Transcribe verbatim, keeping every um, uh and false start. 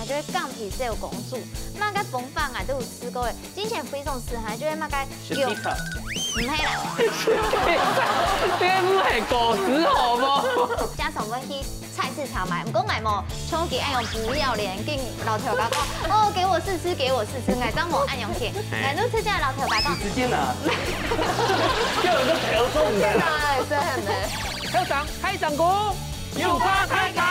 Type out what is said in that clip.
就是杠皮色有公主，嘛个风放啊都有吃过的，之前非常时还就会嘛个叫，唔系啦， 这不系果子好不？ 加上我去菜市场买，唔讲买么，冲给按用不要脸，跟老头讲讲，哦给我试吃，给我试吃，哎，张某按用钱，哎，都吃下老头白讲， 直接拿，叫人都调中的， 真的是很的。 校长开掌鼓， 有花开讲。